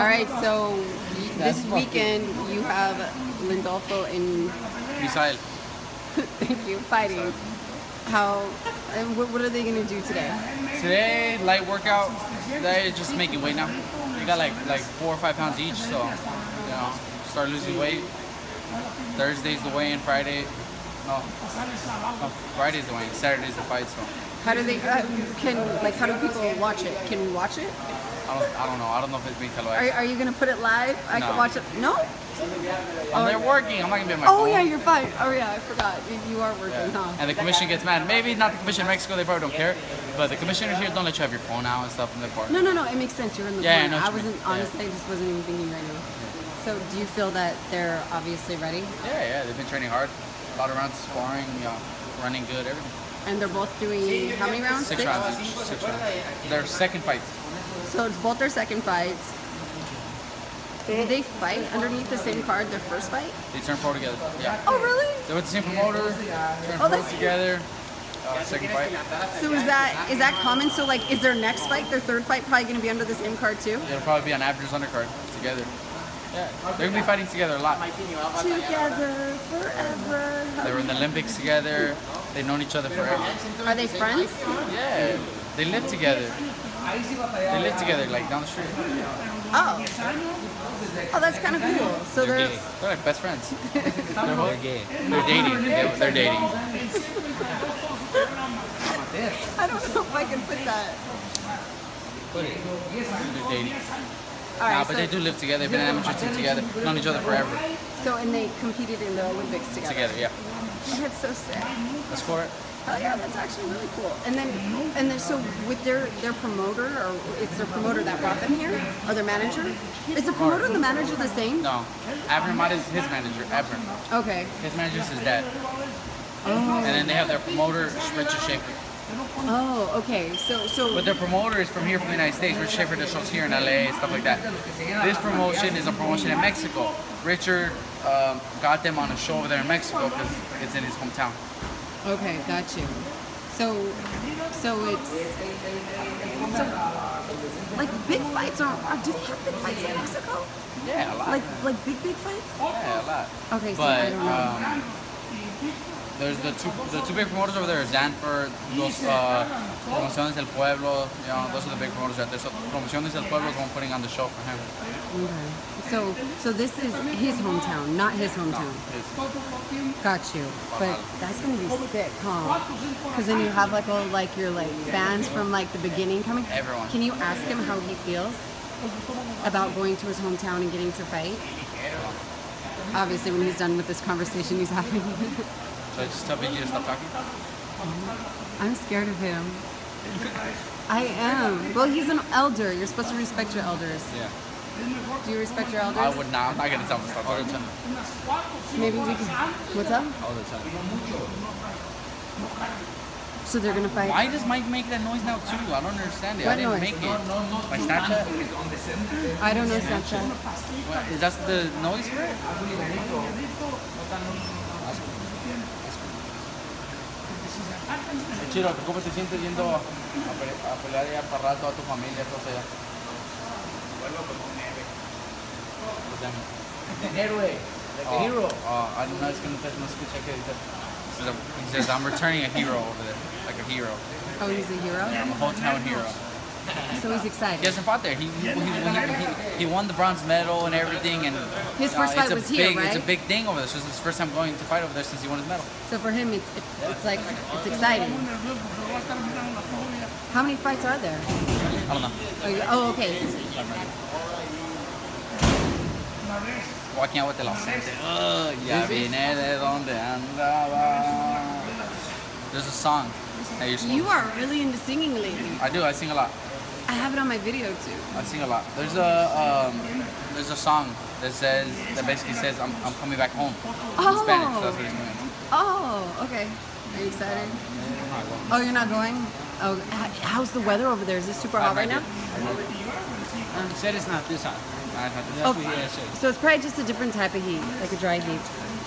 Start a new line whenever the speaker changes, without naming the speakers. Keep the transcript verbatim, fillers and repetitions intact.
All right, so this weekend you have Lindolfo and
Misael.
thank you, fighting. How and what, what are they gonna do today?
Today, light workout. They're just making weight now. They got like like four or five pounds each, so you know, start losing weight. Thursday's the weigh-in. Friday, no, no, Friday's the weigh-in. Saturday's the fight. So
How do they uh, can like how do people watch it? Can we watch it?
I don't I don't know. I don't know if it's being
Are,
televised.
are you gonna put it live? I
No.
can watch it. No.
Oh, they're working. I'm not gonna be on my
Oh
phone.
yeah, you're fine. Oh yeah, I forgot. You, you are working,
Yeah.
huh?
And the commission gets mad. Maybe not the commission in Mexico. They probably don't care. But the commissioners here don't let you have your phone out and stuff in the park.
No, no, no. It makes sense. You're in the
Yeah, I
corner.
know
I,
what you
wasn't
mean. Yeah.
honestly. I just wasn't even thinking right now. So, do you feel that they're obviously ready?
Yeah, yeah. They've been training hard. A lot of rounds, sparring, you know, running good, everything.
And they're both doing how many rounds?
Six, rounds each. Six rounds. Their second fights.
So it's both their second fights. Did they fight underneath the same card their first fight?
They turned pro together. Yeah.
Oh really?
They were the same promoter. Turned
Oh,
pro
that's
together. Uh, second fight.
So is that is that common? So like, is their next fight, their third fight, probably going to be under the same card too?
It'll probably be on Abner's undercard together. Yeah. They're gonna be fighting together a lot.
Together forever.
They were in the Olympics together. They've known each other forever.
Are they friends?
Yeah. They live together. They live together, like down the street.
Oh. Oh, that's kind of cool. So
They're
they're.
gay. They're like best friends. They're both gay. They're dating. They're, they're dating.
I don't know if I can put that.
They're dating.
All right.
Nah, but
so,
they do live together. They've been an amateur team together. Known each other forever.
so and they competed in the Olympics together.
Together, yeah.
Oh, that's so sick.
That's cool, right?
Oh yeah, that's actually really cool. And then, and then, so with their their promoter, or it's their promoter that brought them here, or their manager, is the promoter and the manager the same?
No. Abner Mott is his manager. Abner.
Okay.
His manager's his dad.
Oh.
And then they have their promoter, Richard Schaefer.
Oh, okay. So, so.
But their promoter is from here, from the United States. Richard Schaefer does shows here in L A and stuff like that. This promotion is a promotion in Mexico. Richard um, got them on a show over there in Mexico because it's in his hometown.
Okay, got you. So, so it's so like big fights are. are do they have big fights in Mexico?
Yeah, a lot.
Like like big big fights?
Yeah, a lot.
Okay, so I
But
don't know.
um, there's the two the two big promoters over there. Danford, those uh, Promociones del Pueblo. You know, those are the big promoters right there. So Promociones del Pueblo is one putting on the show for him.
Okay. So, so this is his hometown, not his hometown. Got you. But that's gonna be sick, huh? Because then you have like all like your like fans from like the beginning coming.
Everyone.
Can you ask him how he feels about going to his hometown and getting to fight? Obviously, when he's done with this conversation he's having.
So I just tell Vicky to stop talking.
I'm scared of him. I am. Well, he's an elder. You're supposed to respect your elders.
Yeah.
Do you respect your elders?
I would not. I'm not gonna tell him to stop talking.
Maybe we can. What's up?
All the time.
So they're gonna fight.
Why does Mike make that noise now too? I don't understand it.
What
I didn't
noise?
make it. My Snapchat?
I don't know Snapchat.
What, is that the noise for it? Chiro, ¿cómo te sientes yendo a, pe- a pelear ya para rato a tu familia, todo allá?
An héroe, like a hero.
Oh, I no, es que no, no escuché que dice. He says, I'm returning a hero over there, like a hero.
Oh, he's a hero?
Yeah, I'm a hometown hero.
So he's
He
excited.
hasn't fought there. He he, he, he, he won the bronze medal and everything, and
His
you know,
first
it's
fight
a
was here,
big, It's
right?
a big thing over there. So it's his first time going to fight over there since he won his medal.
So for him, it's it's, it's like it's exciting. How many fights are there?
I don't know.
Oh, you- oh okay.
Walking out with el ausente. Oh, ya vine de donde andaba. There's a song that you're supposed
You are really into singing lately.
I do. I sing a lot.
I have it on my video too.
I sing a lot. There's a um, there's a song that says that basically says I'm I'm coming back home in Spanish. So that's what it's doing.
Oh, okay. Are you excited? Oh, you're not going? Oh, h- how's the weather over there? Is it super hot right now?
He said it's not this hot.
I have to-
Oh,
That's what he has said.
so it's probably just a different type of heat, like a dry heat.